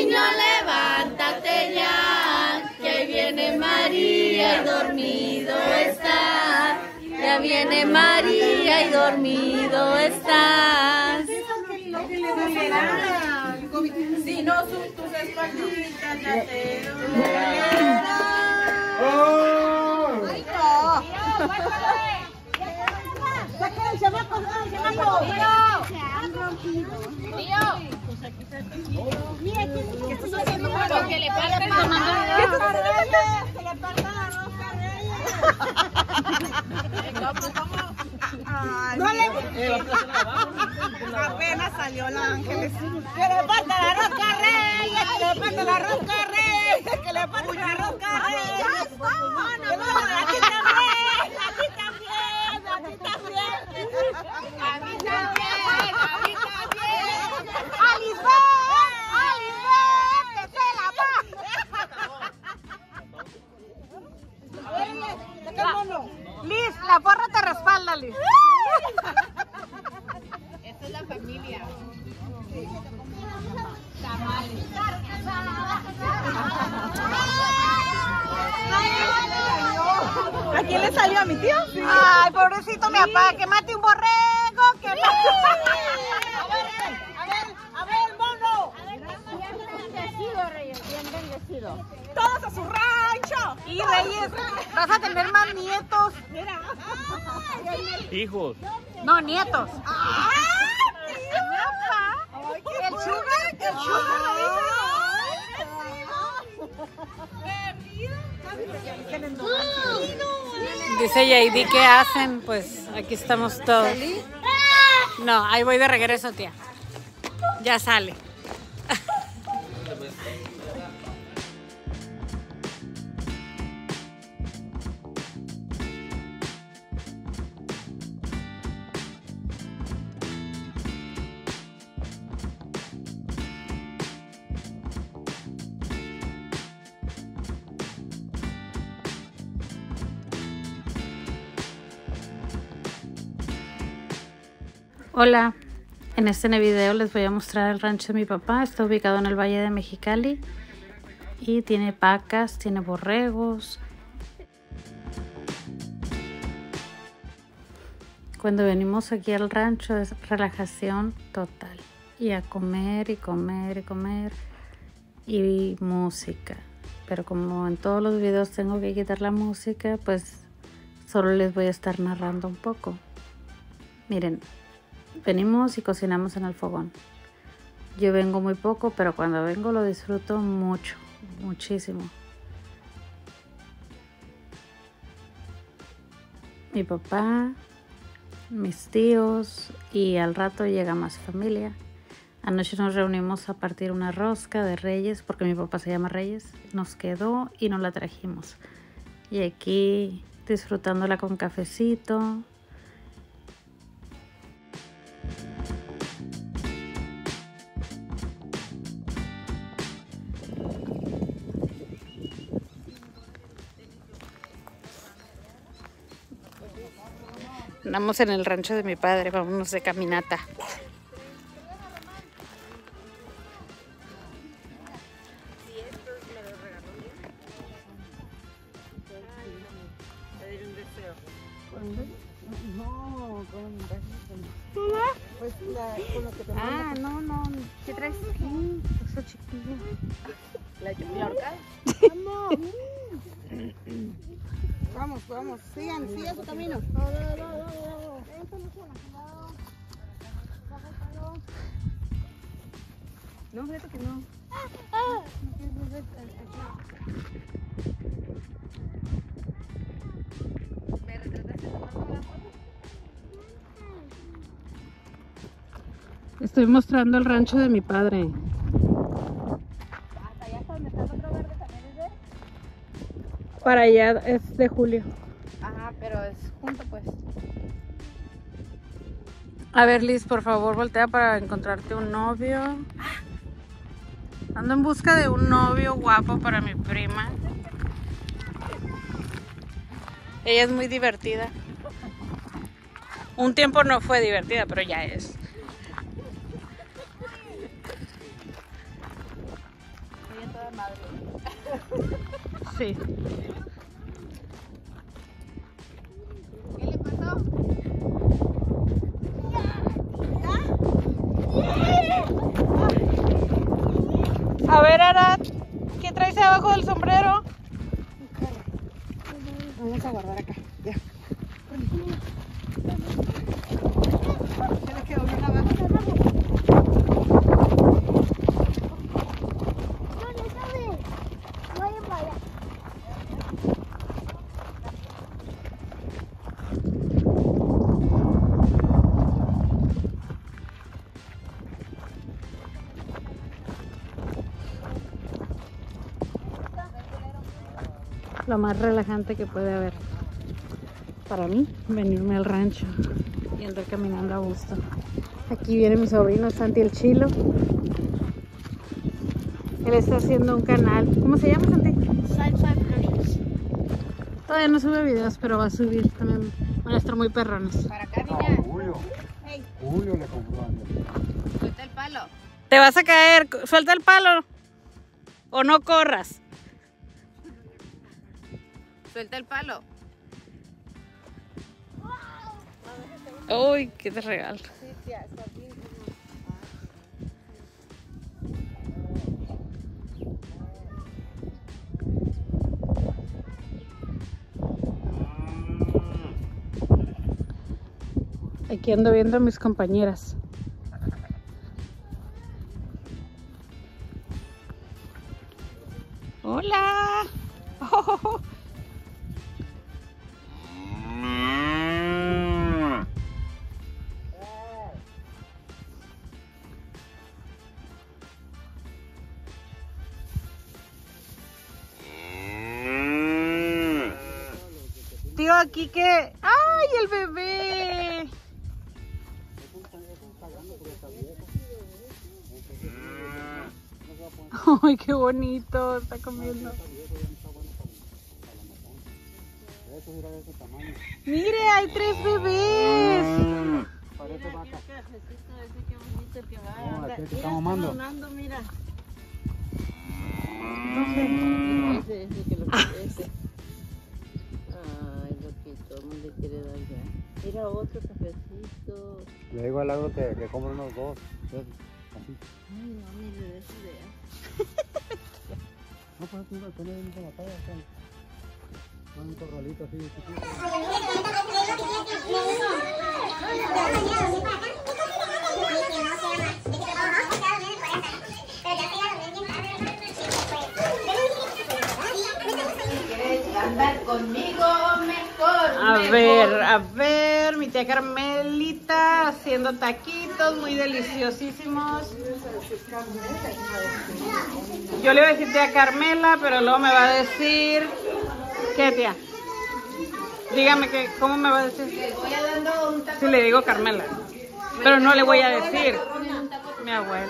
Niño, levántate ya, que ahí viene María y dormido está. Ya viene María y dormido estás. Si no son tus espalditas, ya te ¡ay, no! ¡Sáquense, se va a pasar, se va a pasar! Mira, ¿qué estás haciendo? Que le partan ¿Qué estás haciendo? Que le partan a Rosa Reyes. No le... Apenas salió el Ángeles. Que le partan a Rosa Reyes, que le partan a Rosa Reyes, que le partan a Rosa Reyes. A ti también, a ti también, a ti también. A mí también, a mí también. ¡A Lisbeth, que se la va! A ver, ¿de qué mono? Liz, la porra te respalda, Liz. Esta es la familia. ¿A quién le salió? ¿A mi tío? Sí. Ay, pobrecito mi papá, que mate un borrego, que mate... A ver, mono. Bien bendecido, Reyes, bien bendecido. Todos a su rancho. Y Reyes, vas a tener más nietos. Mira. Hijos. No, nietos. ¡Ah, tío! El sugar, Dice Yaidi, ¿qué hacen? Pues aquí estamos todos. No, ahí voy de regreso, tía. Ya sale. Hola, en este video les voy a mostrar el rancho de mi papá. Está ubicado en el Valle de Mexicali y tiene vacas, tiene borregos. Cuando venimos aquí al rancho es relajación total y a comer y comer y comer y música. Pero como en todos los videos tengo que quitar la música, pues solo les voy a estar narrando un poco. Miren. Venimos y cocinamos en el fogón. Yo vengo muy poco, pero cuando vengo lo disfruto mucho, muchísimo. Mi papá, mis tíos y al rato llega más familia. Anoche nos reunimos a partir una rosca de Reyes, porque mi papá se llama Reyes. Nos quedó y nos la trajimos. Y aquí disfrutándola con cafecito. Andamos en el rancho de mi padre, vámonos de caminata. Pues con lo que te Ah, no, ¿qué traes? Eso chiquillo. ¿La horcada? Vamos, sigan su camino. No, fíjate que no. Estoy mostrando el rancho de mi padre. Hasta allá hasta donde está el otro verde también es de... Para allá es de julio. Ajá, pero es junto pues. A ver, Liz, por favor, voltea para encontrarte un novio. Ando en busca de un novio guapo para mi prima. Ella es muy divertida. Un tiempo no fue divertida, pero ya es. Sí. ¿Qué le pasó? A ver, Arad, ¿qué traes abajo del sombrero? Vamos a guardar acá. Ya. Se le quedó bien abajo. Lo más relajante que puede haber para mí, venirme al rancho y andar caminando a gusto. Aquí viene mi sobrino Santi el Chilo. Él está haciendo un canal. ¿Cómo se llama, Santi? Todavía no sube videos, pero va a subir también. Van a estar muy perrones. Para acá, niña. Julio le compró a Andrés. Suelta el palo. Te vas a caer. Suelta el palo. O no corras. Suelta el palo. Uy, qué te regalo. Aquí ando viendo a mis compañeras. Hola. Oh. Tío, aquí que... ¡Ay, el bebé! ¡Ay, qué bonito! Está comiendo. ¡Mire, hay 3 bebés! Parece vaca. Qué bonito que va. No, aquel que está mamando. Mira. Ese que lo ese. Ay, loquito, no le quiere dar ya. Mira otro cafecito. Le digo al agro que compre unos 2. Así. Ay, no me le des idea. No, pues tú ibas a tener en la talla. Un corralito así chiquito. Andar conmigo mejor. A ver, mi tía Carmelita haciendo taquitos muy deliciosísimos. Yo le iba a decir tía Carmela, pero luego me va a decir... ¿Qué, tía? Dígame que, ¿cómo me va a decir? Voy a dando un taco. Si le digo Carmela, pero no le voy a decir mi abuela.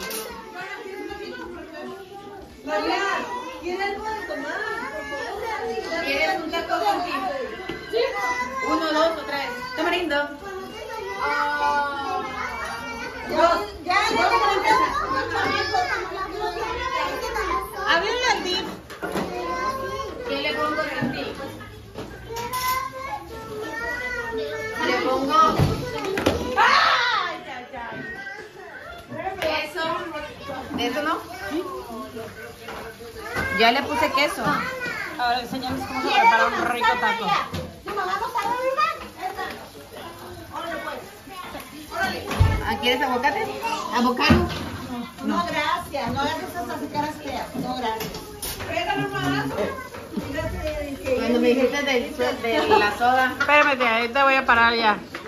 ¿Quieres un taco contigo? Sí. 1, 2 o 3. Tamarindo. Háblenle al dip. ¿Qué le pongo al dip? Le pongo queso. ¿De eso no? Ya le puse queso. Ahora enseñamos cómo se prepara un rico taco. ¿Quieres aguacate? ¿Avocado? No, gracias. No hagas esas caras feas. No, gracias. Cuando me dijiste de la soda. Espérame, tía, ahí te voy a parar ya.